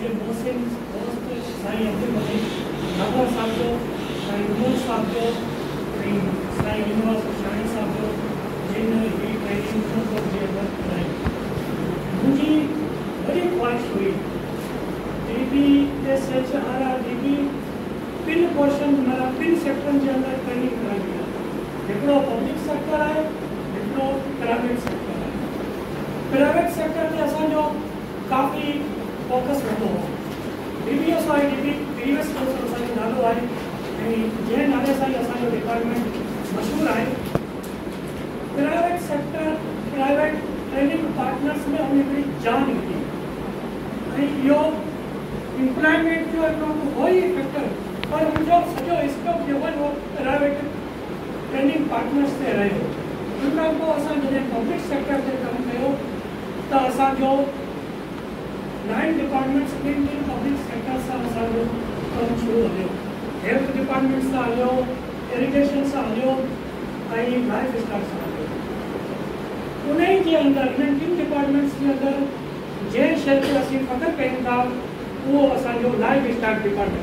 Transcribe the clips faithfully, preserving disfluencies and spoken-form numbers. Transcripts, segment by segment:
साईं मोहसिन दोस्त साईं अब्दुल मजीद नागर साहब जो साईं उमर साहब जो साईं यूनिवर्स शाही साहब जो जिन ही ट्रेनिंग जे अंदर कराई मुझी बड़ी ख्वाहिश हुई DB S H R R DB पिन पोर्शन मतलब पिन सेक्टर के अंदर ट्रेनिंग कराई है हिकिड़ो पब्लिक सेक्टर है हिकिड़ो प्राइवेट सेक्टर है प्राइवेट सेक्टर में असो काफ़ी फोकस होंदो हो DB S I DB previous course असो नालो है जे नाले से असो डिपार्टमेंट मशहूर है private sector private training partners में हमने बड़ी जान दी यो एम्प्लॉयमेंट जो हो ही फैक्टर पर उनजो सॼो स्कोप जो वो प्राइवेट ट्रेनिंग पार्टनर्स से रहियो उनखां पोइ असां जॾहिं पब्लिक सेक्टर ते कमु कयो त असांजो नाइन डिपार्टमेंट्स ॿिनि ॿिनि पब्लिक सेक्टर सां असांजो कमु शुरू हलियो हेल्थ डिपार्टमेंट सां हलियो इरिगेशन सां हलियो ऐं लाइफ स्टाइल सां हलियो उन्हीं के अंदर इन टिन डिपार्टमेंट्स के अंदर जैं शहर के असीं फ़ख्र कयूं था वो असांजो लाइफ स्टाइल डिपार्टमेंट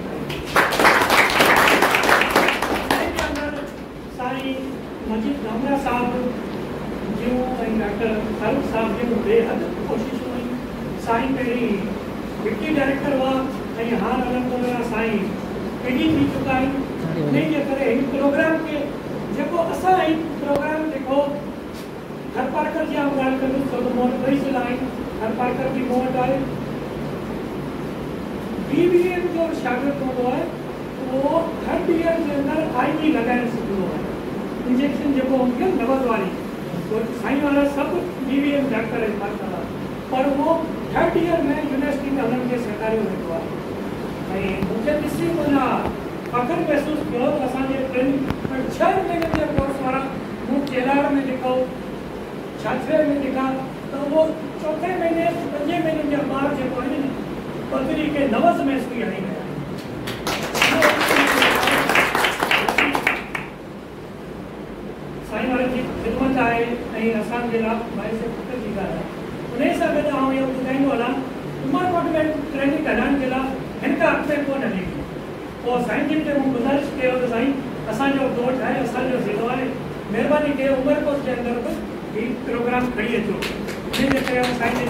है के अंदर साईं मजीद धामरा साहब जो डॉक्टर फारूक साहब जो बेहद कोशिश हुई साईं पहिरीं डिप्टी डायरेक्टर हुआ ऐं हाल अलहमदुलिल्लाह साईं पीडी थी चुका आहिनि उन्हीं जे करे हिन प्रोग्राम के जेको असां हिन प्रोग्राम देखो हर पार्कर जी आप गाल कर तो तो मोट वही चलाएं हर पार्कर भी मोट आए बीबीएम जो शागिर्द होता है वो हर ईयर के अंदर आईवी लगाने सीखो है इंजेक्शन जो होंगे नवज वाली तो साईं वाला सब बीबीएम डॉक्टर है माशाल्लाह पर वो थर्ड ईयर में यूनिवर्सिटी में हलन के सरकारी होता है ऐं मुझे किसी को ना फख्र महसूस किया असांजे ट्रेनिंग छह महीने के कोर्स वाला वो केलार में लिखो छाछवे में लिखा तो वो चौथे महीने पंजे महीने के ॿार जेको आहे न पदरी के नवज़ में सुई हणी विया साईं वारे जी ख़िदमत आहे ऐं असांजे लाइ भाई से फ़ख्र जी ॻाल्हि आहे उन सां गॾु आउं इहो ॿुधाईंदो हलां उमरकोट में ट्रेनिंग कढाइण जे लाइ हिन खां अॻिते कोन हली पोइ साईं जिन खे मूं गुज़ारिश कयो त साईं असांजो ॻोठु आहे असांजो ज़िलो आहे महिरबानी करे उमरकोट जे अंदरि बि ही प्रोग्राम खड़ी अचो उन जे करे साईं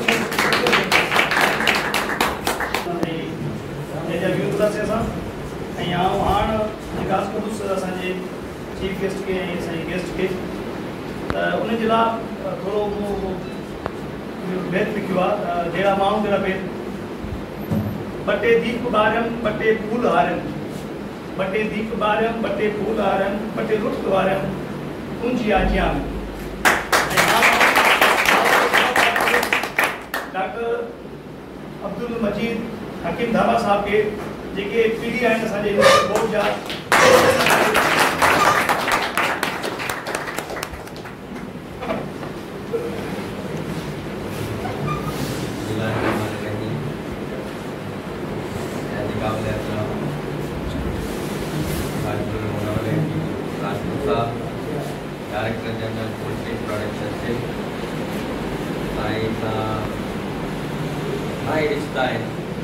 जे व्यू ॿुधासीं असां ऐं आउं हाणे विकास कंदुसि असांजे चीफ गेस्ट खे ऐं असांजे गेस्ट खे त उन जे लाइ थोरो मूं बैत लिखियो आहे जहिड़ा माण्हू जहिड़ा बैत ॿ टे दीप ॿारियमि ॿ टे फूल हारियमि ॿ टे दीप ॿारियमि ॿ टे फूल हारियमि ॿ टे लुत्फ़ वारियमि तुंहिंजी आजियां में डॉक्टर अब्दुल मजीद हकीम धामा साहब के जेके पीढ़ी आहिनि असांजे बोर्ड जा डायरेक्टर जनरल पोल्ट्री प्रोडक्शन से साइंस हाई रिश्ता है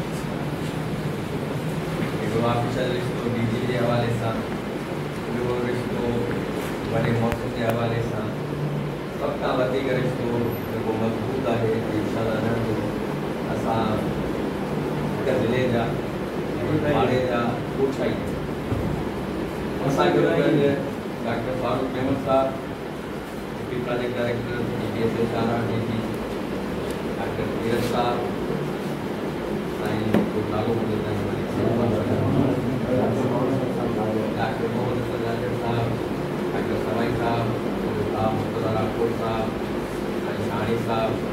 ऑफिसर रिश्तो डीजी के हवाले से जो रिश्तो बड़े मौसम के हवाले से सबका वधिक रिश्तो जो मजबूत है इंशाल्लाह न तो असां ज़िले जा पाड़े जा पूछाई असां डॉक्टर फारूक अहमद साहब डिप्टी प्रोजेक्ट डायरेक्टर डीपीएस चारा डीपी डॉक्टर नीरज साहब साईं को लागू डॉक्टर मोहम्मद सजाद साहब डॉक्टर सवाई साहब साहब मुस्तफा राठौर साहब शानी साहब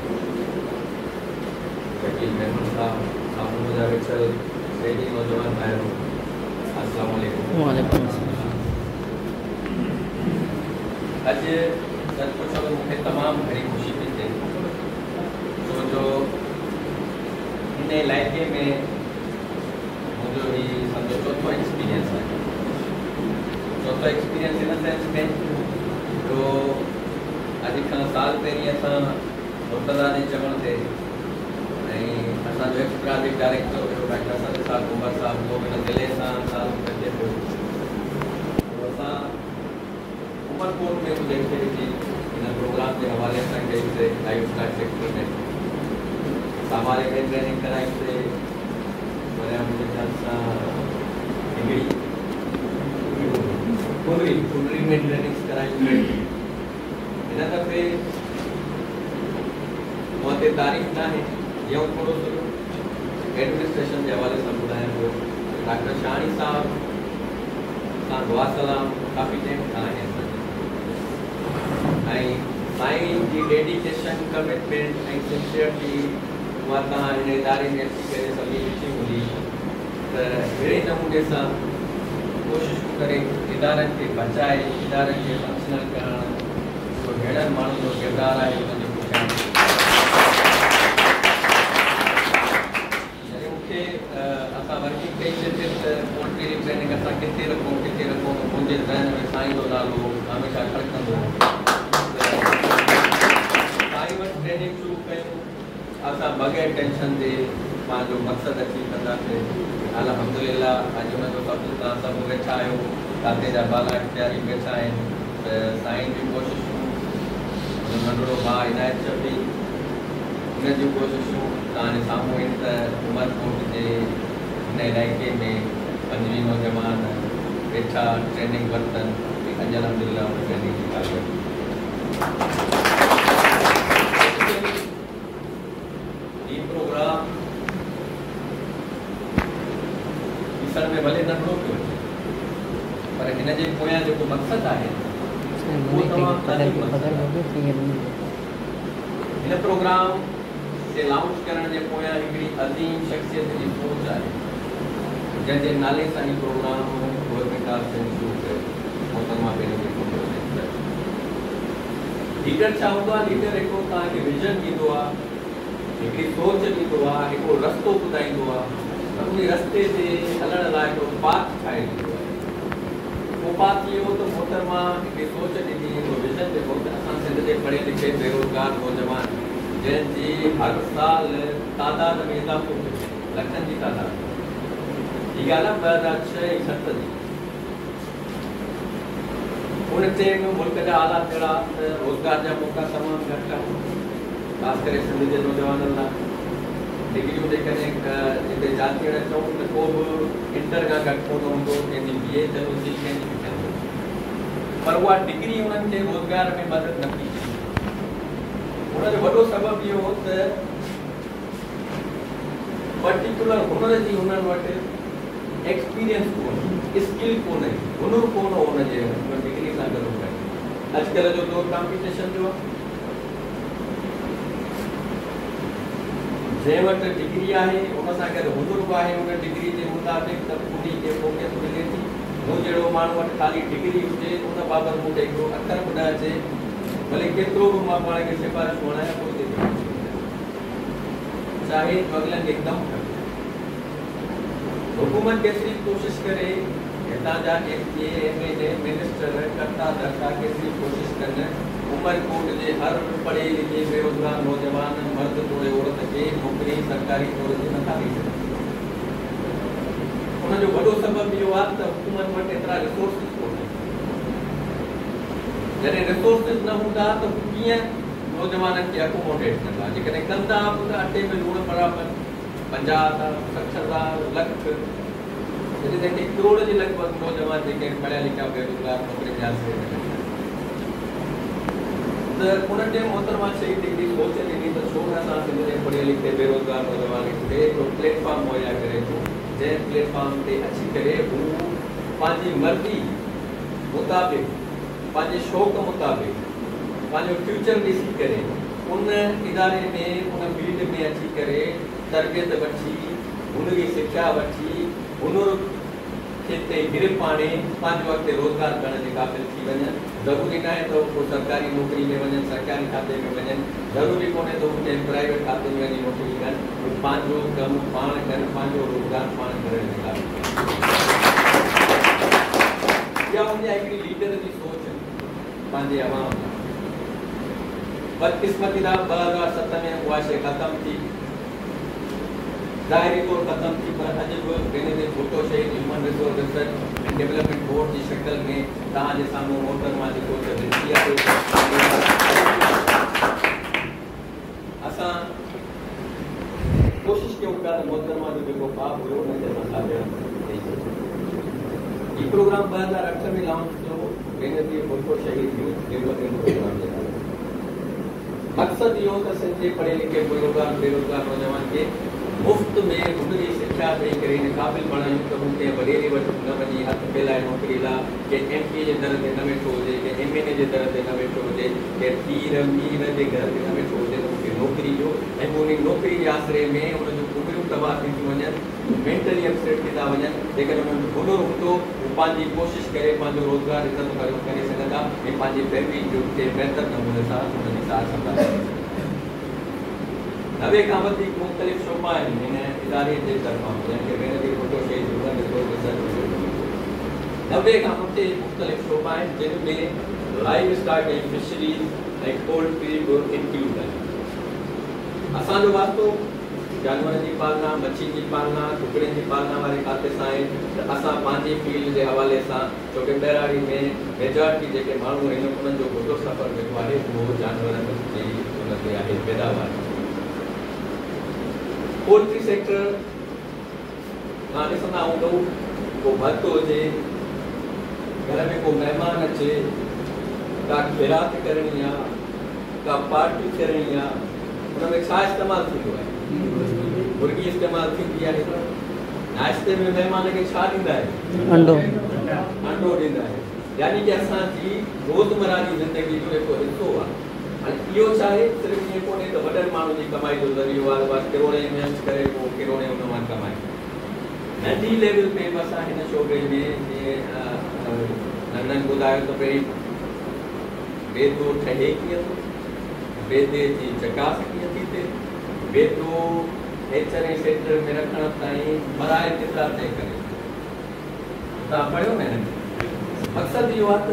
वकील मेहमान साहब अबू मुजाहिद सैदी नौजवान भाइयों अस्सलाम वालेकुम। वालेकुम अस्सलाम। अज सचमुच में मुझे तमाम घणी खुशी थी थे छो जो इन इलाइके में मुझे ही समझो चौथो एक्सपीरियंस है चौथो एक्सपीरियंस इन सेंस में जो अज खां साल पहिरीं असां मुर्तज़ा जे चवण ते असांजो एक्स प्रोजेक्ट डायरेक्टर हुयो डॉक्टर सर साहब उमर साहब जो हिन ज़िले सां तालुक़ रखे पियो। असां उमरकोट में कुझु एक्टिविटी हिन प्रोग्राम जे हवाले सां कईसीं। लाइफ स्टाइल सेक्टर में सामारे में ट्रेनिंग कराईसीं। वरी मुंहिंजे ख़्याल सां हिकिड़ी कुंडली कुंडली में ट्रेनिंग कराईसीं। हिन दफ़े मूं ते तारीफ़ न आहे, इहो थोरो सो एडमिनिस्ट्रेशन के हवाले से बुधाया पियो। डॉक्टर शानी साहब सां दुआ सलाम काफ़ी टाइम खां आहे ऐं साईं जी डेडिकेशन कमिटमेंट ऐं सिंसियरिटी उहा तव्हां हिन इदारे में अची करे सभिनी ॾिठी हूंदी त अहिड़े नमूने सां कोशिशि करे इदारनि खे बचाए इदारनि खे फंक्शनल करणु जो अहिड़नि माण्हुनि जो किरदारु आहे हुननि जो पुछाइणु असां वर्किंग कई त पोल्ट्री ट्रेनिंग असां किथे रखूं किथे रखूं त मुंहिंजे ज़हन में साईं जो नालो हमेशह खड़कंदो। साईं वटि ट्रेनिंग शुरू कयूं असां बग़ैर टेंशन जे पंहिंजो मक़सदु अची कंदासीं। अल्हम्दुलिल्लाह अॼु हुनजो सभु तव्हां सभु वेठा आहियो, किथे जा बाला इख़्तियारी वेठा आहिनि त साईं जूं कोशिशूं नंढड़ो भाउ इनायत शफ़ी उन जूं कोशिशूं तव्हांजे साम्हूं आहिनि त उमरकोट जे हिन इलाइक़े में पंजवीह नौजवान वेठा ट्रेनिंग वरितनि अॼु अल्हम्दुलिल्लाह उन ट्रेनिंग जी ॻाल्हि हीउ प्रोग्राम ॾिसण में भले नंढड़ो पियो अचे पर हिन जे पोयां जेको मक़सदु आहे उहो तमामु हिन प्रोग्राम के लॉन्च करण जे पोयां हिकिड़ी अज़ीम शख़्सियत जी सोच आहे जंहिंजे नाले सां ही प्रोग्राम गवर्नमेंट ऑफ सिंध शुरू कयो। मोहतरमा पहिरियों लीडर छा हूंदो आहे? लीडर हिकिड़ो तव्हांखे विजन ॾींदो आहे, हिकिड़ी सोच ॾींदो आहे, हिकिड़ो रस्तो ॿुधाईंदो आहे त उन रस्ते ते हलण लाइ हिकिड़ो पाथ ठाहे ॾींदो आहे। उहो पाथ इहो त मोहतरमा हिकिड़ी सोच ॾिनी, हिकिड़ो विजन ॾिनो त असां सिंध जे पढ़े लिखे बेरोज़गार नौजवान जंहिंजी हर साल तादाद में इज़ाफ़ो थियो, लखनि जी तादाद। हीअ ॻाल्हि आहे ॿ हज़ार छह ऐं सत जी। उन टाइम मुल्क जा हालात अहिड़ा त रोज़गार जा मौक़ा तमामु घटि आहिनि, ख़ासि करे सिंध जे नौजवाननि लाइ। डिग्रियूं जेकॾहिं हिते जाती चऊं त को बि इंटर खां घटि कोन हूंदो, कंहिंजी बी ए थियल हूंदी, कंहिंजी बि थियल हूंदी, पर उहा डिग्री उन्हनि खे रोज़गार में मदद न थी। उनजो वॾो सबबु इहो हो त पर्टिकुलर हुनर जी हुननि वटि एक्सपीरियंस कोन्हे, स्किल कोन्हे, हुनुर कोन हो हुनजे डिग्री सां गॾु करे। अॼुकल्ह जो दौरु कॉम्पिटिशन जो आहे, जंहिं वटि डिग्री आहे उन सां गॾु हुनुर बि आहे, उन डिग्री जे मुताबिक़ त उन खे फोकस मिले थी। मूं जहिड़ो माण्हू वटि ख़ाली डिग्री हुजे उन बाबति मूंखे हिकिड़ो अखर बि न अचे, भले केतिरो बि मां पाण खे सिफ़ारिश वणायां कोई चाहे अगलनि खे कमु कयो। हुकूमत केतिरी कोशिशि करे, हितां जा M P M L A minister कर्ता धर्ता केतिरी कोशिशि कनि उमरकोट जे हर पढ़े लिखे बेरोज़गार नौजवान मर्द तोड़े औरत खे नौकिरी सरकारी तौर ते नथा ॾेई सघनि। उनजो वॾो सबबु इहो आहे त हुकूमत वटि एतिरा रिसोर्सिस कोन्हे। जॾहिं रिसोर्सिस न हूंदा त कीअं नौजवाननि खे अकोमोडेट कंदा? जेकॾहिं कंदा बि त अटे में लूण बराबरि पंजाह हज़ार सठि हज़ार लख, जॾहिं तंहिंखे करोड़ जे लॻभॻि नौजवान जेके पढ़िया लिखिया बेरोज़गार नौकिरी जा त उन्हनि जे मोहतरमा चई हिकिड़ी सोच ॾिनी त छो न असां सिंध जे पढ़े लिखे बेरोज़गार नौजवान खे हिकिड़ो प्लेटफॉर्म मुहैया करे थो, जंहिं प्लेटफॉर्म ते अची करे हू पंहिंजी मर्ज़ी मुताबिक़, पंहिंजे शौक़ मुताबिक़, पंहिंजो फ्यूचर ॾिसी करे उन इदारे में उन फील्ड में अची करे तरबियत वठी, हुनजी शिक्षा वठी, हुनुर खे गिरफ़ आणे पंहिंजो अॻिते रोज़गार करण जे क़ाबिल थी वञनि। ज़रूरी न आहे त को सरकारी नौकिरी में वञनि, सरकारी खाते में वञनि, ज़रूरी कोन्हे त हू कंहिं प्राइवेट खाते में वञी नौकिरी कनि, हू पंहिंजो कमु पाण कनि, पंहिंजो रोज़गार पाण करण जे क़ाबिल। इहा हुनजी हिकिड़ी लीडर जी सोच पंहिंजे अवाम लाइ। बदकिस्मती सां ॿ हज़ार सत में उहा शइ ख़तमु थी ज़ाहिरी तौर ख़त्म थी, पर अॼु बि बेनज़ीर भुट्टो शहीद human resource research and development board जी शक्ल में तव्हांजे साम्हूं मोहतरमा जेको विनती आहे असां कोशिशि कयूं पिया त मोहतरमा जो जेको बाप हुयो हुनखे असां साबित ॾेई सघूं। हीउ प्रोग्राम ॿ हज़ार अठ में लॉन्च थियो बेनज़ीर भुट्टो शहीद यूथ डेवलपमेंट प्रोग्राम जे लाइ। मक़सद इहो त सिंध जे पढ़े लिखे बेरोज़गार बेरोज़गार नौजवान खे मुफ़्त में हुनजी शिक्षा ॾेई करे हिन क़ाबिल बणायूं त हू कंहिं वॾेरे वटि न वञी हथु फैलाए नौकिरी लाइ कंहिं एम पी जे दर ते न वेठो हुजे, कंहिं एम एन ए जे दर ते न वेठो हुजे, कंहिं पीर मीर जे घर ते न वेठो हुजे, त मूंखे नौकिरी ॾियो ऐं उन नौकिरी जे आसिरे में हुनजूं उमिरियूं तबाह थी थियूं वञनि, मेंटली अपसेट थी था वञनि। जेकॾहिं हुननि हुनर हूंदो हू पंहिंजी कोशिशि करे पंहिंजो रोज़गार इज़त करे सघंदा ऐं पंहिंजी फैमिली जो खे बहितर नमूने सां हुनजी सार संभाले नवे खां वधीक मुख़्तलिफ़ शोबा आहिनि हिन इदारे जे तरफ़ां, जंहिंखे बेनज़ीर भुट्टो शहीद ह्यूमन रिसोर्स रिसर्च नवे खां मथे मुख़्तलिफ़ शोबा आहिनि जिन में लाइव स्टॉक ऐं फिशरीज़ ऐं पोल्ट्री बि इंक्लूड आहिनि। असांजो वास्तो जानवरनि जी पालना, मच्छी जी पालना, कुकड़ियुनि जी पालना वारे खाते सां आहे त असां पंहिंजी फील्ड जे हवाले सां, छोकी ॿहिराड़ी में मेजॉरिटी जेके माण्हू आहिनि उन्हनि जो वॾो सफ़र जेको आहे उहो जानवरनि जी उन ते आहे पैदावार। पोल्ट्री सेक्टर तव्हां ॾिसंदा हूंदव को भर्त हुजे, घर में को महिमान अचे, का खैरात करणी आहे, का पार्टी करणी आहे, हुन में छा इस्तेमालु थींदो आहे? मुर्गी इस्तेमालु थींदी आहे। नाश्ते में महिमान खे छा ॾींदा आहिनि? अंडो अंडो ॾींदा आहिनि। यानी कि असांजी रोज़मर्रा जी ज़िंदगी जो हिकु हिसो आहे। हाणे इहो छा आहे, सिर्फ़ु ईअं कोन्हे त वॾनि माण्हुनि जी कमाई जो ज़रियो आहे, बसि किरोड़े इन्वेस्ट करे पोइ किरोड़े हुन मां कमाई। नंढी लेवल ते बि असां हिन शोबे में जीअं नंढनि ॿुधायो त पहिरीं बेदो ठहे कीअं थो, बेदे जी चकास कीअं थी थिए, बेदो हेचर ऐं सेटर में रखण ताईं मराए केतिरा तय करे। तव्हां पढ़ियो न? मक़सदु इहो आहे त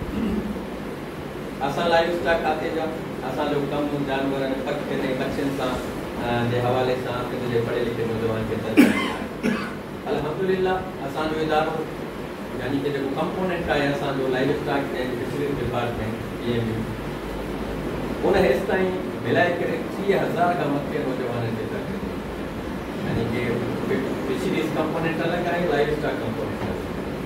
असां लाइव स्टॉक खाते जा असांजो कमु जानवरनि पखियुनि ऐं मच्छियुनि सां जे हवाले सां सिंध जे पढ़े लिखे नौजवान खे अल्हम्दुलिल्लाह असांजो इदारो यानी कि जेको कंपोनेंट आहे असांजो लाइव स्टॉक ऐं fisheries department P M U उन हेसि ताईं मिलाए करे टीह हज़ार खां मथे नौजवाननि खे तकलीफ़ यानी कि फिशरीज़ कंपोनेंट अलॻि आहे, लाइव स्टॉक कंपोनेंट अलॻि।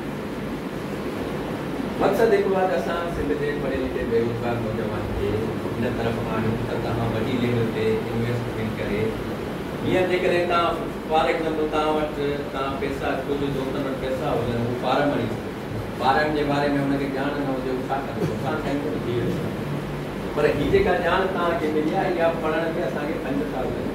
मक़सदु हिकिड़ो आहे त असां सिंध जे पढ़े लिखे बेरोज़गार नौजवान खे हिन तरफ़ आणियूं त तव्हां वॾी लेवल ते इन्वेस्टमेंट करे हीअं जेकॾहिं तव्हां फॉर एग्ज़ाम्पल तव्हां वटि तव्हां पैसा कुझु दोस्तनि वटि पैसा हुजनि हू फार्म हणी फार्म जे बारे में हुनखे ॼाण न हुजे हू छा कंदो नुक़सान कंदो थी वेंदो। पर हीअ जेका ॼाण तव्हांखे मिली आहे इहा पढ़ण में असांखे पंज साल लॻे।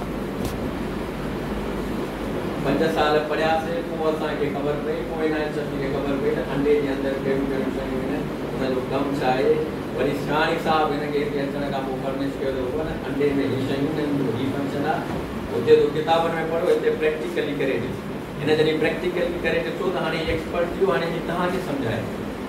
पंज साल पढ़ियासीं पोइ असांखे ख़बर पई, पोइ हिन खे ख़बर पई त अंडे जे अंदरि कहिड़ियूं कहिड़ियूं शयूं आहिनि, हुनजो कमु छा आहे। वरी शाणी साहिबु हिनखे हिते अचण खां पोइ फर्निश कयो त हुओ न अंडे में हीअ शयूं आहिनि, हीअ फंक्शन आहे। हुते तो किताबनि में पढ़ो, हिते प्रैक्टिकली करे ॾिस। हिन जॾहिं प्रैक्टिकली करे ॾिठो त हाणे एक्सपर्ट थियो, हाणे ही तव्हांखे सम्झाए।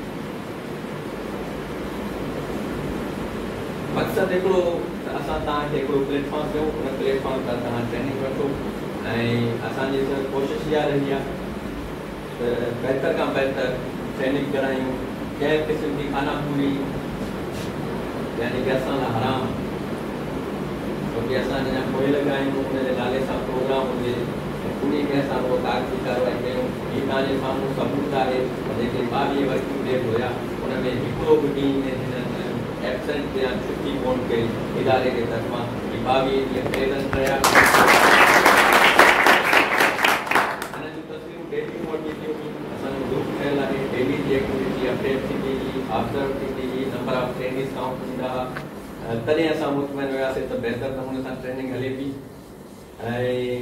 मक़सदु हिकिड़ो त असां तव्हांखे हिकिड़ो प्लेटफॉर्म ॾियूं, हुन प्लेटफॉर्म तां तव्हां ट्रेनिंग वठो ऐं असांजी कोशिशि इहा रही आहे त बहितर खां बहितर ट्रेनिंग करायूं। कंहिं क़िस्म जी खानापूरी यानी कि असां लाइ हराम, छोकी असां अञा पोइ लॻायूं हुनजे नाले सां प्रोग्राम हुजे उन में असां पोइ कागज़ी कारवाई कयूं। हीअ तव्हांजे साम्हूं सबूत आहे जेके ॿावीह वर्किंग डेज हुया हुन में हिकिड़ो बि ॾींहुं एब्सेंट या छुट्टी कोन कई इदारे जे तरफ़ां। हीअ ॿावीह ॾींहं प्रेज़ेंट रहिया। हिन जूं तस्वीरूं डेली मोटी थियूं, असांजो ग्रुप ठहियलु आहे, डेली जी एक्टिविटी अपडेट थींदी हुई, ऑब्ज़र्व थींदी हुई, नंबर ऑफ ट्रेनिंग्स काउंट थींदा हुआ। तॾहिं असां मुतमइन हुआसीं त बहितर नमूने सां ट्रेनिंग हले पई। ऐं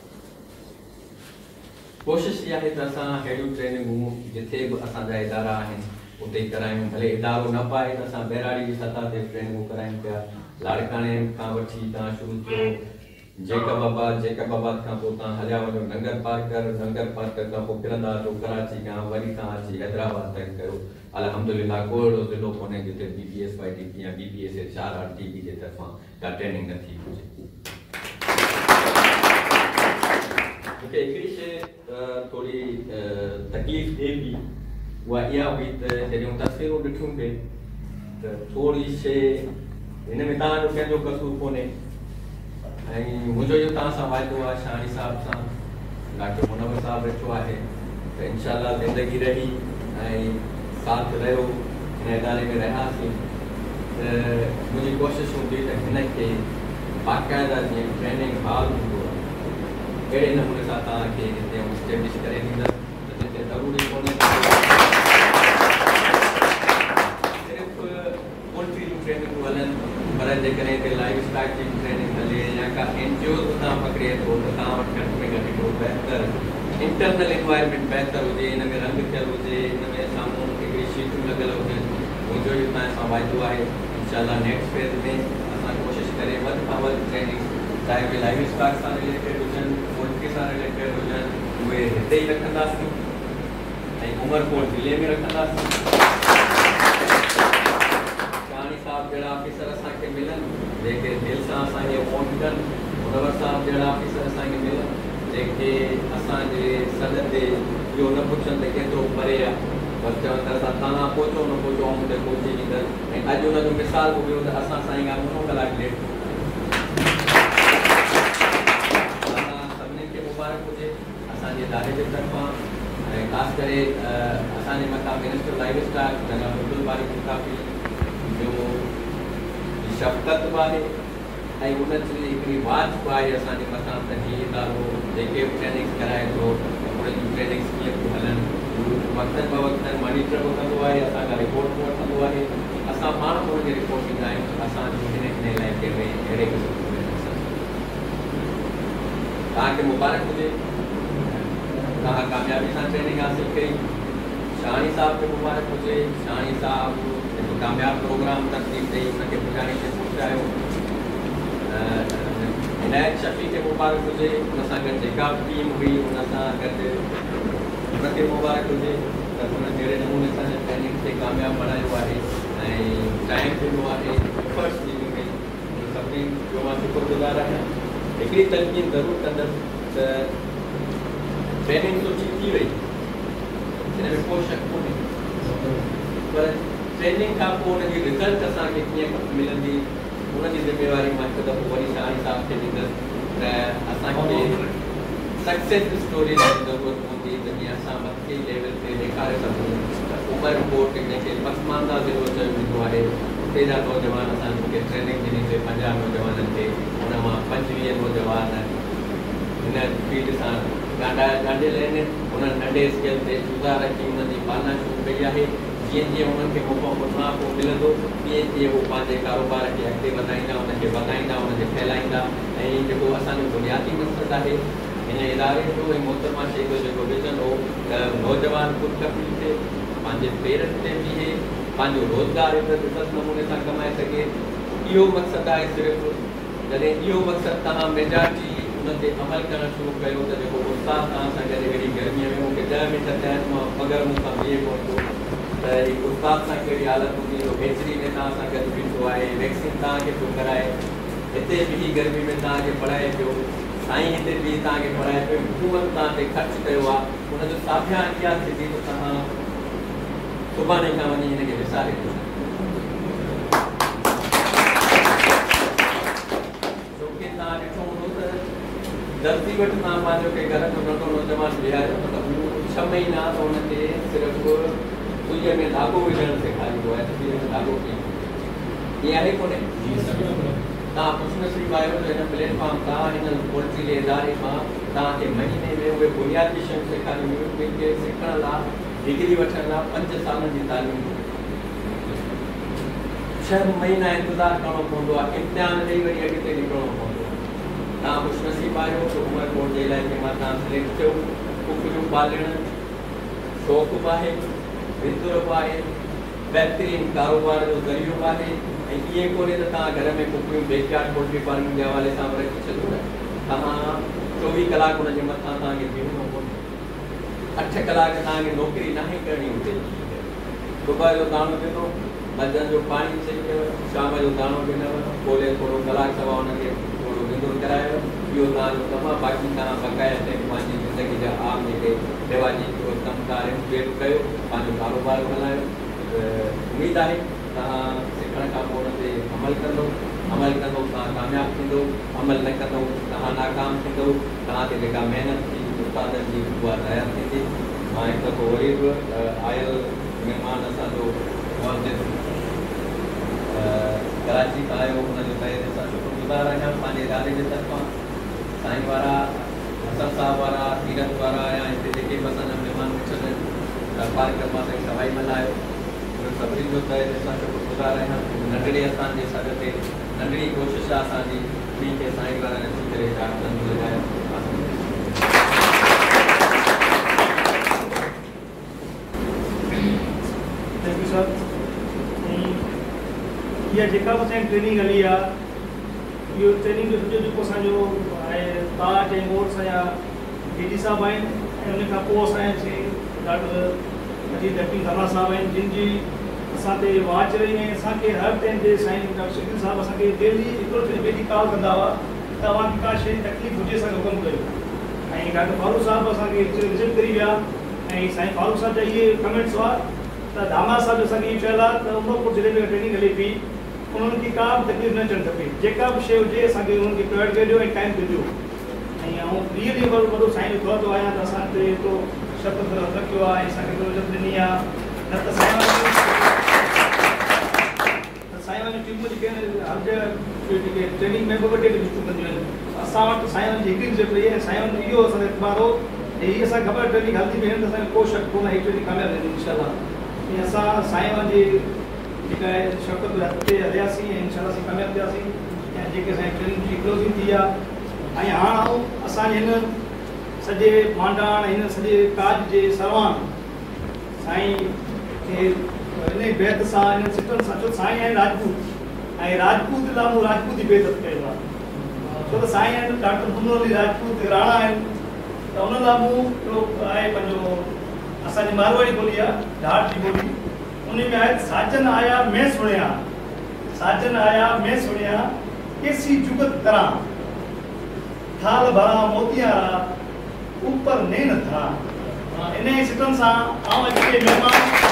कोशिशि इहा आहे त असां अहिड़ियूं ट्रेनिंगूं जिथे बि असांजा इदारा आहिनि उते ई करायूं। भले इदारो न पाए त असां बहिराड़ी जी सतह ते ट्रेनिंगूं करायूं पिया। लाड़काणे खां वठी तव्हां शुरू थियो जेकबाबाद, जेकबाबाद खां पोइ तव्हां हलिया वञो नंगर पार्कर, नंगर पार्कर खां पोइ फिरंदा अचो कराची खां, वरी तव्हां अची हैदराबाद ताईं कयो। अल्हम्दुलिल्लाह को अहिड़ो ज़िलो कोन्हे जिते B P S Y T P या बी पी एस चार आर टी बी जे तरफ़ां का ट्रेनिंग न थी हुजे। मूंखे हिकिड़ी शइ थोरी तकलीफ़ थिए पई, उहा इहा हुई त जॾहिं तस्वीरूं ॾिठियूं पिए त थोरी शइ हिन में तव्हांजो कंहिंजो कसूर कोन्हे। ऐं मुंहिंजो इहो तव्हां सां वाइदो आहे शानी साहिब सां, डॉक्टर मुनवर साहिबु वेठो आहे त इंशाअल्लाह ज़िंदगी रही ऐं साथ रहियो हिन इदारे में रहियासीं त मुंहिंजी कोशिशि हूंदी त हिनखे बाक़ाइदा जीअं ट्रेनिंग हॉल हूंदो आहे अहिड़े नमूने सां तव्हांखे हिते स्टेब्लिश करे ॾींदसि त जिते ज़रूरी कोन्हे सिर्फ़ु पोल्ट्री जूं ट्रेनिंगूं हलनि, पर जेकॾहिं हिते लाइव स्टॉक जी ट्रेनिंग हले या का एन जी ओ तव्हां पकिड़े थो त तव्हां वटि घटि में घटि हिकिड़ो बहितरु इंटरनल एनवायरमेंट बहितरु हुजे, हिन में रंग थियल हुजे, हिन में साम्हूं हिकिड़ी शीटूं लॻियल हुजनि। मुंहिंजो इहो तव्हां सां वाइदो आहे इंशाअल्लाह नेक्स्ट फेज़ में असां कोशिशि करे वधि खां वधि ट्रेनिंग चाहे उहे लाइव स्टॉक सां रिलेटेड हुजनि, पोल्ट्री सां रिलेटेड हुजनि, उहे हिते ई रखंदासीं ऐं उमरकोट ज़िले में रखंदासीं। शानी साहिब जहिड़ा ऑफिसर असांखे मिलनि जेके दिलि सां असांखे फोन कनि, मुनवर साहिब जहिड़ा ऑफिसर असांखे मिलनि जेके असांजे सॾ ते इहो न पुछनि त केतिरो परे आहे, बसि चवनि त असां तव्हां पहुचो न पहुचो ऐं हुते पहुची ॾींदसि। ऐं अॼु हुनजो मिसाल बि हुयो त असां साईं खां मुनो कलाक लेट सभिनी खे मुबारक हुजे असांजे इदारे जे तरफ़ां ऐं ख़ासि करे असांजे मथां मिनिस्टर लाइव स्टॉक जनाब अब्दुल बारी मुताफ़ी जो शफ़क़त बि आहे ऐं उनजी हिकिड़ी वाच बि आहे असांजे मथां त हीअ इदारो जेके बि ट्रेनिंग्स कराए थो उन्हनि जूं ट्रेनिंग्स कीअं थियूं हलनि वक़्तनि ब वक़्तनि मॉनिटर बि कंदो आहे, असांखां रिपोर्ट बि वठंदो आहे, असां पाण बि हुनजी रिपोर्ट ॾींदा आहियूं असांजो हिन हिन इलाइक़े में अहिड़े क़िस्म तव्हांखे मुबारक हुजे, तव्हां कामयाबी सां ट्रेनिंग हासिल कई। शानी साहिब खे मुबारक हुजे, शानी साहिब हिकु कामयाबु प्रोग्राम तरतीब ॾेई हुनखे पुॼाणे खे पहुचायो। इनायत शफ़ी खे मुबारक हुजे, हुन सां गॾु जेका बि टीम हुई हुन सां गॾु हुनखे मुबारक हुजे त हुन जहिड़े नमूने सां ट्रेनिंग खे कामयाबु बणायो आहे ऐं टाइम ॾिनो आहे फर्स्ट ॾींहं में सभिनी जो मां शुक्रगुज़ार आहियां। हिकिड़ी तलक़ीन ज़रूरु कंदसि त ट्रेनिंग सुठी थी वई, हिन में को शक कोन्हे, पर ट्रेनिंग खां पोइ हुनजी रिज़ल्ट असांखे कीअं मिलंदी उनजी ज़िम्मेवारी मां हिकु दफ़ो वरी शानी साहिब खे ॾींदसि त असांखे सक्सेस स्टोरी जी ज़रूरत हूंदी त जीअं असां मथे लेवल ते ॾेखारे सघूं त उमरकोट जंहिंखे पसमानदा ज़िलो चयो वेंदो आहे उते जा नौजवान असां मूंखे ट्रेनिंग ॾिनीसीं पंजाह नौजवाननि खे, हुन मां पंजवीह नौजवान हिन फील्ड सां ॻांढाए ॻांढियल आहिनि, उन्हनि नंढे स्केल ते चूज़ा रखी उन्हनि जी पालना शुरू कई आहे। जीअं जीअं उन्हनि खे मौक़ो मुनाफ़ो मिलंदो तीअं तीअं उहे पंहिंजे कारोबार खे अॻिते वधाईंदा, उनखे वधाईंदा, उनखे फैलाईंदा। ऐं जेको असांजो बुनियादी मक़सदु आहे हिन इदारे जो ऐं मोहतरमा शेख जो जेको विज़न हो त नौजवान ख़ुदकफ़ील थिए, पंहिंजे पेरनि ते बीहे, पंहिंजो रोज़गार इज़त नमूने सां कमाए सघे, इहो मक़सदु आहे सिर्फ़ु। जॾहिं इहो मक़सदु तव्हां मेजॉरिटी उन ते अमल करणु शुरू कयो त जेको उस्ताद तव्हां सां गॾु अहिड़ी गर्मीअ में मूंखे ॾह मिंट थियनि मां मगर मूंखां बीहे पहुतो त हिकु उस्ताद सां कहिड़ी हालत हूंदी, हेचरी में तव्हां सां गॾु बीठो आहे, वैक्सीन तव्हांखे पियो कराए, हिते बि गर्मी में तव्हांखे पढ़ाए पियो, साईं हिते बि तव्हांखे पढ़ाए पियो, हुकूमत तव्हां ते ख़र्चु कयो आहे, हुनजो साफिया इहा थिए त तव्हां सुभाणे खां वञी हिनखे विसारे ॾियो। छोकी तव्हां ॾिठो हूंदो त धरती वटि तव्हां पंहिंजो के घर जो नंढो नौजवान बीहारियो त हू छह महीना त हुनखे सिर्फ़ु सुईअ में धाॻो विझणु सेखारींदो आहे त सुईअ में धाॻो कीअं ईअं आहे कोन्हे। तव्हां ख़ुशनसीब आहियो त हिन प्लेटफॉर्म तां हिन पोल्ट्री जे इदारे मां तव्हांखे महीने में उहे बुनियादी शयूं सेखारियूं जंहिंखे सिखण लाइ डिग्री वठण लाइ पंज सालनि जी तालीम छह महीना इंतज़ारु करिणो पवंदो आहे, इम्तिहान ॾेई वरी अॻिते निकिरणो पवंदो आहे। तव्हां ख़ुशनसीब आहियो त उमरकोट जे इलाइक़े मां तव्हां सिलेक्ट थियो, कुकड़ियूं पालण शौक़ु बि आहे, वितुर बि आहे, बहितरीनु कारोबार जो ज़रियो बि आहे। ऐं इएं कोन्हे त तव्हां घर में कुकड़ियूं बेकयार्ड पोल्ट्री फार्मिंग जे हवाले सां रखी छॾियो न, तव्हां चोवीह कलाक हुनजे मथां तव्हांखे बीहणो पवंदो, अठ कलाक तव्हांखे नौकिरी नाहे करणी हुजे। सुबुह जो दाणो ॾिनो, मंझंदि जो पाणी छिड़कियो, शाम जो दाणो ॾिनव, पोइ थोरो कलाक सवा हुनखे थोरो विंदुर करायो, इहो तव्हांजो कमु आहे। बाक़ी तव्हां बक़ाया टाइम पंहिंजी ज़िंदगी जा आम जेके रिवाजी कमु था उहे बि कयो, पंहिंजो कारोबार हलायो। उमेदु आहे तव्हां सिखण खां पोइ उन ते अमल कंदो, अमल कंदो तव्हां कामयाबु थींदो, अमल न कंदो तव्हां नाकाम थींदो। तव्हां ते जेका महिनत थी उत्पादन जी उहा ज़ाया थींदी। मां हिकु दफ़ो वरी बि आयल महिमान असांजो मुअज़्ज़िज़ कराची खां आयो, हुनजो तहे दिलि सां शुक्रगुज़ार आहियां पंहिंजे इदारे जे तरफ़ां। साईं वारा, हसन साहब वारा, तीरथ वारा या हिते जेके बि असांजा महिमान अचनि कार्यक्रम सां सवाई मल्हायो, उन सभिनी जो तहे दिलि सां शुक्रगुज़ार आहियां। नंढड़े असांजे सॾ ते नंढड़ी कोशिशि आहे असांजी, उन्ही खे साईं वारा अची करे हथनि लॻायो। Thank you sir. इहा जेका बि असांजी ट्रेनिंग हली आहे, इहो ट्रेनिंग जो सॼो जेको असांजो आहे ताज ऐं मोर असांजा डी डी साहब आहिनि, ऐं उन खां पोइ असांजे डॉक्टर अजीत डॉक्टर धर्मा साहब आहिनि, जिन जी असां ते वाच रही ऐं असांखे हर टाइम ते साईं डॉक्टर शकील साहब असांखे डेली हिकिड़ो ॿिए ॾींहुं कॉल कंदा हुआ, तव्हांखे का शइ तकलीफ़ हुजे असांखे हुकुम कयो। ऐं डॉक्टर फारूक साहब असांखे विज़िट करी विया, ऐं साईं फारूक साहब जा इहे कमेंट्स हुआ त धामा साहब असांखे इहो चयल आहे त उमरकोट ज़िले में ट्रेनिंग हले पई, उन्हनि खे का बि तकलीफ़ न अचणु खपे, जेका बि शइ हुजे असांखे उन्हनि खे प्रोवाइड कजो ऐं टाइम ॾिजो। ऐं आउं वीह ॾींहं वॾो वॾो साईं जो चवंदो आहियां त असां ते एतिरो शब्द रखियो आहे, असांखे इज़त ॾिनी आहे, न त साईं साईं वारियूं टीमूं जेके आहिनि हर जॻह जेके ट्रेनिंग में ॿ ॿ टे ॾिसूं कंदियूं आहिनि, असां वटि साईं वारनि जी हिकिड़ी रिज़ल्ट रही आहे। साईं वारनि इहो असांखे इतबार हो ऐं हीअ असांखे ख़बर ट्रेनिंग हलंदी बि आहिनि त असांखे को शक कोन्हे, हीअ ट्रेनिंग कामयाबु थींदी इनशाअल्लाह। ऐं असां साईं वारनि जी जेका आहे शौक़त हथ ते हलियासीं ऐं इनशाअल्लाह असीं कामयाबु थियासीं, ऐं जेके असांजी ट्रेनिंग जी क्लोज़िंग थी आहे। ऐं हाणे असांजे हिन सॼे मांडाण हिन सॼे काज जे सरवान साईं खे इन बैत सां इन सिटनि सां, छो साईं आहिनि राजपूत ऐं राजपूत लाइ मूं राजपूत जी बेइज़त कयो आहे, छो त साईं आहिनि डॉक्टर मुनो अली राजपूत राणा आहिनि, त उन लाइ मूं हिकिड़ो आहे पंहिंजो असांजी मारवाड़ी ॿोली आहे ढाट जी ॿोली, उन में आहे साजन आया मैं सुणिया, साजन आया मैं सुणिया कैसी जुगत करा, थाल भरा मोतियारा ऊपर नैन था। इन सिटनि सां आउं अॼु जे महिमान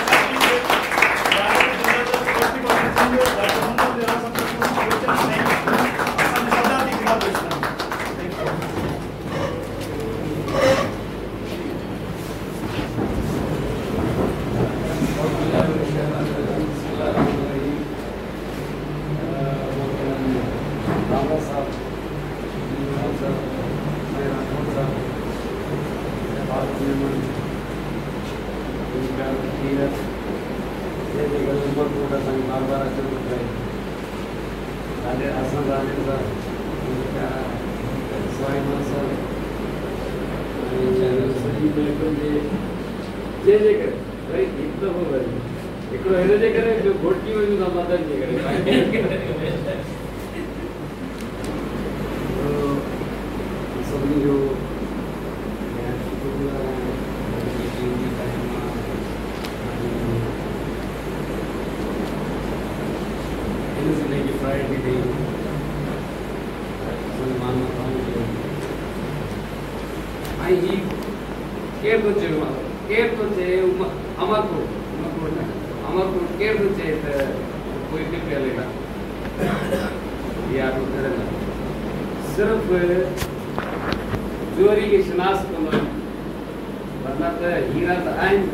सिर्फ जोरी के शनास कंदो वरना त हीरा त आहिनि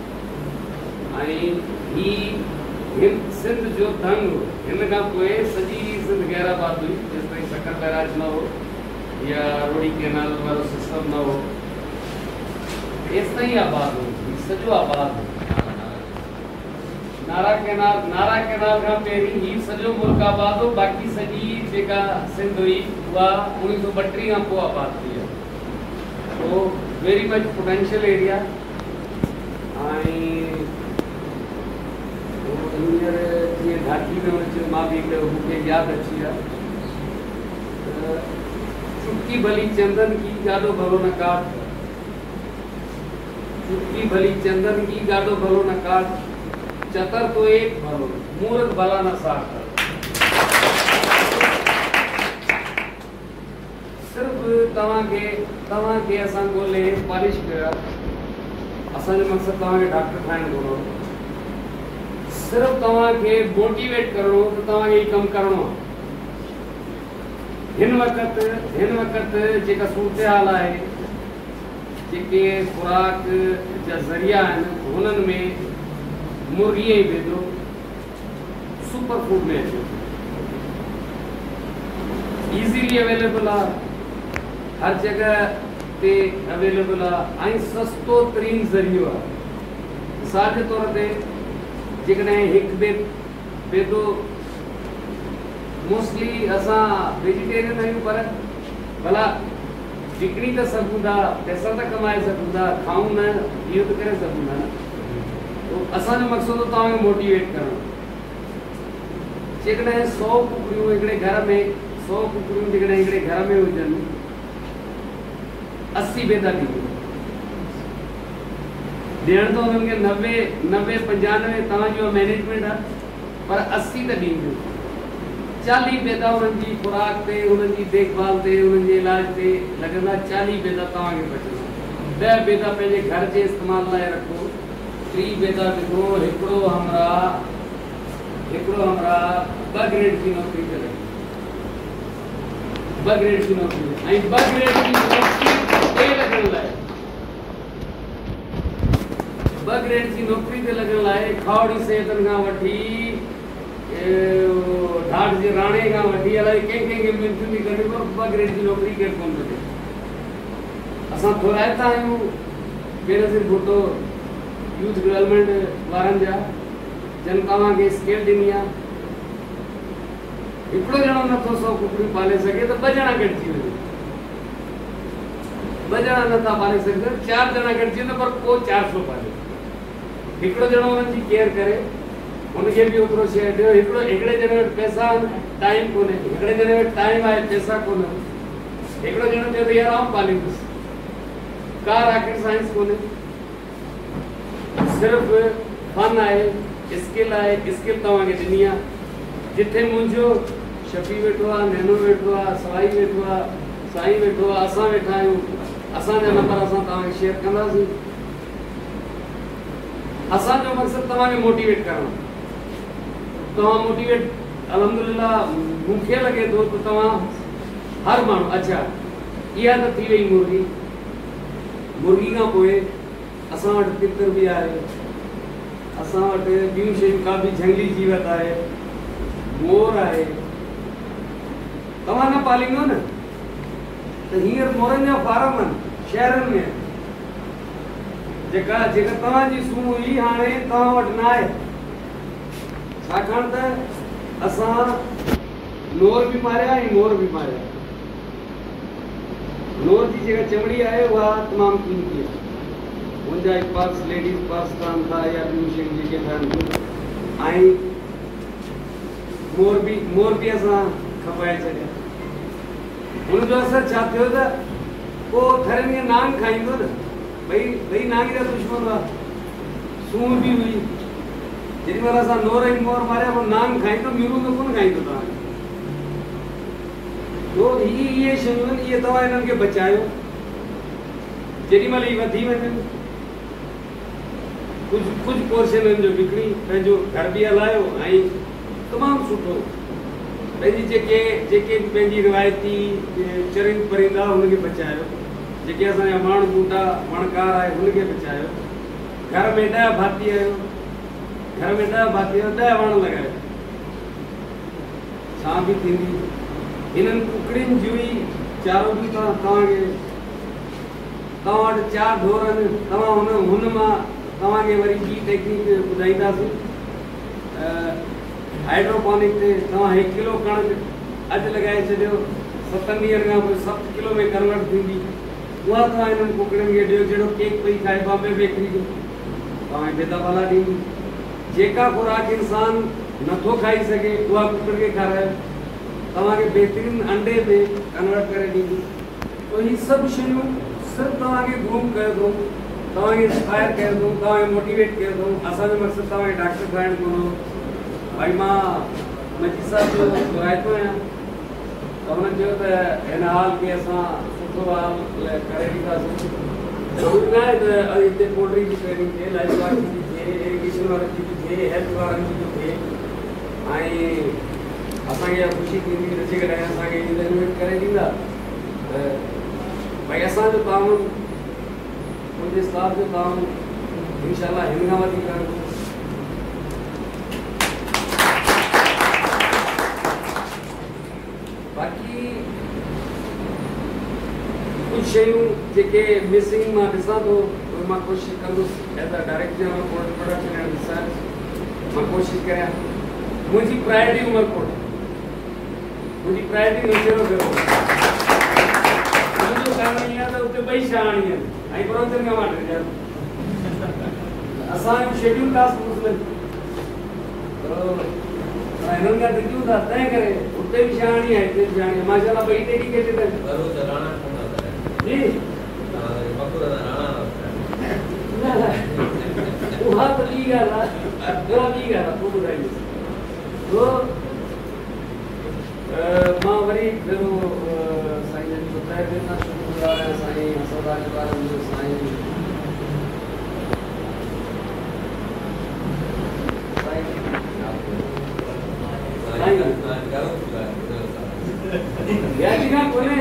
ऐं ही हिन सिंध जो दंग हिन खां पोइ सॼी सिंध गैराबाद हुई जेसि ताईं शकर बैराज न हो या रोड़ी कैनाल वारो सिस्टम न हो, एसि ताईं आबाद हो, सॼो आबाद हो। नारा कैनाल नारा कैनाल खां पहिरीं ही सॼो मुल्क आबाद हो, बाक़ी सॼी जेका सिंध हुई उहा उणिवीह सौ ॿटीह खां पोइ आबाद थी आहे। तो वेरी मच पोटेंशियल एरिया ऐं हींअर जीअं घाटी में अचे मां बि हिकु मूंखे यादि अची आहे चुटकी भली चंदन की ॾाढो भलो न काट, चुटकी भली चंदन की ॾाढो भलो न काट, चतर तो एक भलो मूर्ख भला न साठ। तव्हांखे तव्हांखे असां ॻोल्हे पॉलिश कयो। असांजो मक़सदु तव्हांखे डॉक्टर ठाहिण कोन्हो, सिर्फ़ु तव्हांखे मोटिवेट करणो त तव्हांखे ई कमु करिणो आहे। हिन वक़्तु हिन वक़्तु जेका सूरत हाल आहे, जेके खुराक जा ज़रिया आहिनि हुननि में मुर्गीअ ई बेदो सुपर फूड में अचे, ईज़ीली अवेलेबल आहे, हर जगह ते अवेलेबल आहे ऐं सस्तो तरीन ज़रियो आहे। मिसाल जे तौर ते जेकॾहिं हिकु बे बेदो मोस्टली असां वेजिटेरियन आहियूं, पर भला विकिणी त सघूं था, पैसा त कमाए सघूं था, खाऊं न इहो त करे सघूं था न। असांजो मक़सदु तव्हांखे मोटिवेट करणु। जेकॾहिं सौ कुकड़ियूं हिकिड़े घर में सौ कुकड़ियूं जेकॾहिं हिकिड़े घर में हुजनि, असी बेदा ॾींदियूं। ॾियण त हुननि खे नवे नवे पंजानवे तव्हांजो मैनेजमेंट आहे, पर असी त ॾींदियूं। चालीह बेदा हुननि जी खुराक ते, हुननि जी देखभाल ते, हुननि जे इलाज ते लॻंदा। चालीह बेदा तव्हांखे बचंदा। ॾह बेदा पंहिंजे घर जे इस्तेमाल लाइ रखो, टी बेदा विधो। हिकिड़ो हमरा हिकिड़ो हमरा ॿ ग्रेड जी नौकिरी ते लॻी, ॿ ग्रेड जी नौकिरी ऐं ॿ ग्रेड जी नौकिरी ते लॻण लाइ ॿ ग्रेड जी नौकिरी ते लॻण लाइ खावड़ी सिहतनि खां वठी ढाठ जे राणे खां वठी अलाए कंहिं कंहिंखे मिनतुनि थी करणी पए, ॿ ग्रेड जी नौकिरी केरु कोन थो ॾिए। असां थोराइता आहियूं बेनज़ीर भुट्टो यूथ डेवलपमेंट वारनि जा, जन तव्हांखे स्केल ॾिनी आहे। हिकिड़ो ॼणो नथो सौ कुकड़ियूं पाले सघे त ॿ ॼणा गॾिजी वञे, ॿ ॼणा नथा पाले सघे, चारि ॼणा गॾिजी वञे, पर पोइ चारि सौ पाले। हिकिड़ो ॼणो हुननि जी केयर करे, हुनखे बि ओतिरो शइ ॾियो। हिकिड़ो हिकिड़े ॼणे वटि पैसा टाइम कोन्हे, हिकिड़े ॼणे वटि टाइम आहे पैसा कोन्हे। हिकिड़ो ॼणो चए त यार आउं पालींदुसि, का रॉकेट साइंस कोन्हे, सिर्फ़ु फन आहे, स्किल आहे। स्किल तव्हांखे ॾिनी आहे। जिथे मुंहिंजो शफ़ी वेठो आहे, नैनो वेठो आहे, सवाई वेठो आहे, साईं वेठो आहे, असां वेठा आहियूं, असांजा नंबर असां तव्हांखे शेयर कंदासीं। असांजो मक़सदु तव्हांखे मोटिवेट करणु। तव्हां मोटिवेट अल्हम्दुलिल्लाह मूंखे लॻे थो त तव्हां हर माण्हू, अच्छा इहा त थी वई मुर्गी। मुर्गी खां पोइ असां वटि तितर बि आहे, असां वटि ॿियूं शयूं का बि झंगली जीवत आहे, मोर आहे। तव्हां न पालींदो न त हींअर मोरनि जा फार्म आहिनि शहरनि में, जेका जेका तव्हांजी सूंह हुई हाणे तव्हां वटि न आहे, छाकाणि त असां नोर बि मारिया ऐं मोर बि मारिया। नोर जी जेका चमड़ी आहे उहा तमामु कीमती आहे। मुंहिंजा पर्स, लेडीज़ पर्स ठहनि था या ॿियूं शयूं जेके ठहनि थियूं, ऐं मोर बि मोर बि असां खपाए छॾिया। हुनजो असरु छा थियो त पोइ थरनि खे नांग खाईंदो न, भई भई नांग जा दुश्मन हुआ, सूंह बि हुई। जेॾी महिल असां नोर ऐं मोर मारिया, पोइ नांग खाईंदो, मीरू त कोन खाईंदो तव्हांखे। तो ही इहे शयूं आहिनि, इहे तव्हां हिननि खे बचायो। जेॾी महिल ही वधी वञनि, कुझु कुझु पोर्शन हिननि जो विकिणी पंहिंजो घर बि हलायो ऐं तमामु सुठो पंहिंजी जेके जेके बि पंहिंजी रिवायती चरिंद परिंदा हुनखे बचायो। जेके असांजा वण ॿूटा वणकार आहे हुनखे बचायो। घर में ॾह भाती आहियो, घर में ॾह भाती आहियो, ॾह वण लॻायो, छा बि थींदी। हिननि कुकड़ियुनि जूं ई चारो बि तव्हां तव्हांखे तव्हां वटि चारि ढोर आहिनि, तव्हां हुन हुन मां तव्हांखे वरी ॿी टेक्निक ॿुधाईंदासीं। हाइड्रोपोनिक ते तव्हां हिकु किलो कणक अॼु लॻाए छॾियो, सतनि ॾींहंनि खां पोइ सत किलो में कन्वर्ट थींदी। उहा तव्हां हिननि कुकड़ियुनि खे ॾियो, जहिड़ो केक पई खाए बॉम्बे बेकरी जो, तव्हांखे बेदाबाला ॾींदी। जेका खुराक इंसान नथो खाई सघे उहा कुकड़ खे खारायो, तव्हांखे बहितरीन अंडे में कन्वर्ट करे ॾींदी। तो ही सभु शयूं सिर्फ़ु तव्हांखे ग्रूम कयो अथऊं, तव्हांखे इंस्पायर कयो अथऊं, तव्हांखे मोटिवेट कयो अथऊं। असांजो मक़सदु तव्हांखे डॉक्टर ठाहिण कोन्हो। भाई मां मजी साहिब जो घुराइतो आहियां, त हुननि चयो त हिन हाल खे असां सुठो हाल करे ॾींदासीं। न आहे त हिते पोल्ट्री जी ट्रेनिंग थिए, लाइफ वारनि जी थिए, इरिगेशन वारनि जी बि थिए, हेल्थ वारनि जी बि थिए। ऐं असांखे इहा ख़ुशी थींदी त जेकॾहिं असांखे इन्वेस्ट करे ॾींदा त भई असांजो ताउन, मुंहिंजे स्टाफ जो ताउन इनशाला हिन खां वधीक करंदो। बाक़ी कुछ शयूं जेके मिसिंग मां ॾिसां थो उहे मां कोशिशि कंदुसि as a director of production and research मां कोशिशि करियां। मुंहिंजी प्रायोरिटी उमरकोट, मुंहिंजी प्रायोरिटी नशेरो कयो। मुंहिंजो कारण इहा त उते ॿई शइ आणी आहिनि ऐं प्रोडक्शन खां मां ॾिजां असांजो शेड्यूल कास्ट मुस्लिम हिननि खां ॾिजूं था, तंहिं करे उते बि शइ आणी आहे, हिते बि आणी आहे। माशाला ॿई डेडिकेटेड आहिनि। जी उहा त ॿी ॻाल्हि आहे, उहा ॿी ॻाल्हि आहे, पोइ ॿुधाईंदुसि। मां वरी भेरो साईं जन जो ॿुधाए ॾिना शुक्रगुज़ार आहियां साईं असरदार जे बारे में। साईं यादी खां कोन्हे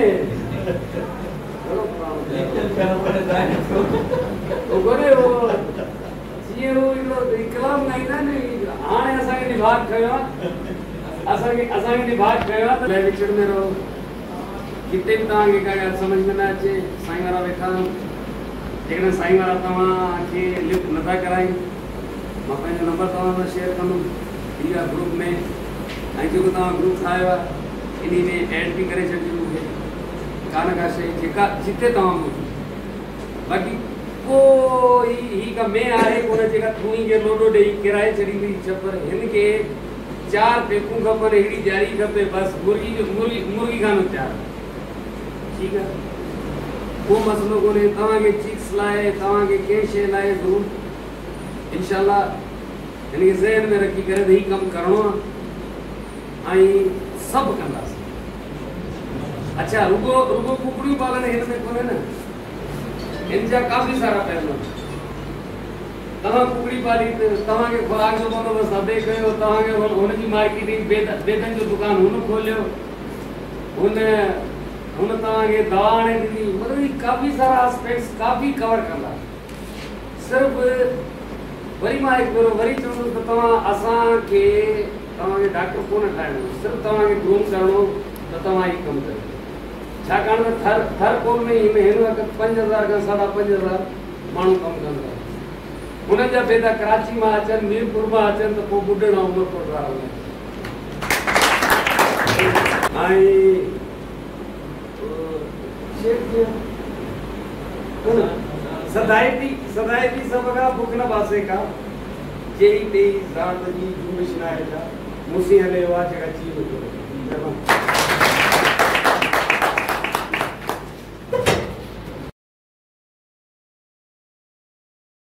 कोन्हे उहो जीअं उहो हिकिड़ो इकलाम ॻाईंदा आहिनि, हाणे असांखे निभाग कयो आहे, असांखे असांखे निभाग कयो आहे त विछड़ में रहो। किथे बि तव्हांखे का ॻाल्हि सम्झ में न अचे, साईं वारा वेठा आहिनि। जेकॾहिं साईं वारा तव्हांखे लिफ्ट नथा कराइनि, मां पंहिंजो नंबर तव्हां सां शेयर कंदुमि इहा ग्रुप में, ऐं जेको तव्हां ग्रुप ठाहियो आहे इन में ऐड बि करे छॾिजो मूंखे का न का शइ जेका जिते तव्हां मोकिलियो। बाक़ी कोई ही का में आहे कोन जेका थूई खे लोॾो ॾेई किराए छॾींदी छपर। हिन खे चार पेकूं खपनि, हिकिड़ी ॼारी खपे, बसि मुर्गी जो मुर्गी मुर्गी खानो चार, ठीकु आहे। को मसइलो कोन्हे। तव्हांखे चिक्स लाइ, तव्हांखे कंहिं शइ लाइ ज़रूरु इनशाला हिन खे ज़हन में रखी करे त ही कमु करिणो आहे ऐं सभु कंदासीं। अच्छा रुगो रुगो कुकड़ियूं पालन हिन में कोन्हे न, हिन जा काफ़ी सारा पहलू। तव्हां कुकड़ी पाली त तव्हांखे खुराक जो बंदोबस्तु अबे कयो, तव्हांखे हुनजी मार्केटिंग बेदनि जो दुकानु हुन खोलियो, हुन हुन तव्हांखे दवा आणे ॾिनी, मतिलबु ही काफ़ी सारा एस्पेक्ट्स काफ़ी कवर कंदा। सिर्फ़ु वरी मां हिकु भेरो वरी चवंदुसि त तव्हां असांखे तव्हांखे डॉक्टर कोन ठाहिणो, सिर्फ़ु तव्हांखे ग्रूम करिणो त तव्हां ही कमु कयो। छाकाणि त थर थर कोन में हिन हिन वक़्तु पंज हज़ार खां साढा पंज हज़ार माण्हू कमु कंदा। हुननि जा बेदा कराची मां अचनि, मीरपुर मां अचनि त पोइ ॿुधण ऐं उमरकोट वारा ऐं सदायती सदायती सब का बुक न बासे का जेई तेई ज़ात जी जुमिश न आहे छा मूंसी हले वा जेका चीज